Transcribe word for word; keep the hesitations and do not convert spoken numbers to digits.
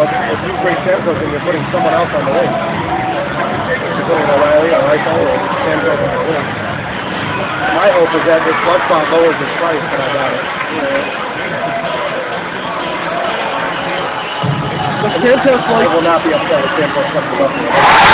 But if you bring Santos in, you're putting someone else on the list. You're putting O'Reilly or Eichel or Santos on the list. My hope is that this blood spot lowers his price, but I doubt it. But Santos, I will not be upset if Santos comes to Buffalo.